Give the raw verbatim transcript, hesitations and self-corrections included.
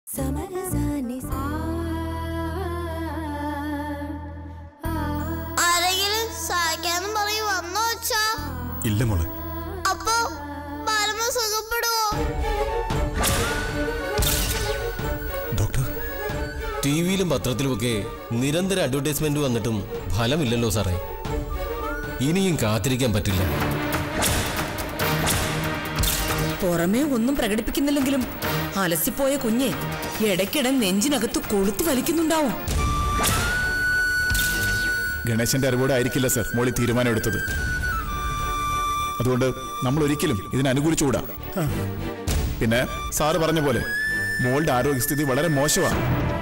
ആരെങ്കിലും സഹായിക്കാനും പറയും വന്നോ അച്ഛാ? ഇല്ല മോളെ. അപ്പോ ബാലമ്മ സുഖപ്പെടുവോ? ഡോക്ടർ, ടിവിയിലും പത്രത്തിലുമൊക്കെ നിരന്തര അഡ്വർടൈസ്മെന്റ് വന്നിട്ടും ഫലമില്ലല്ലോ സാറേ. ഇനിയും കാത്തിരിക്കാൻ പറ്റില്ല. പുറമേ ഒന്നും പ്രകടിപ്പിക്കുന്നില്ലെങ്കിലും അലസിപ്പോയ കുഞ്ഞെ ഇടയ്ക്കിടെ നെഞ്ചിനകത്ത് കൊളുത്തി വലിക്കുന്നുണ്ടാവും. ഗണേശന്റെ അറിവോടെ ആയിരിക്കില്ല സർ മോളി തീരുമാനം എടുത്തത്. അതുകൊണ്ട് നമ്മൾ ഒരിക്കലും ഇതിനെ അനുകൂലിച്ചുകൂടാ. പിന്നെ സാറ് പറഞ്ഞ പോലെ മോളുടെ ആരോഗ്യസ്ഥിതി വളരെ മോശമാണ്.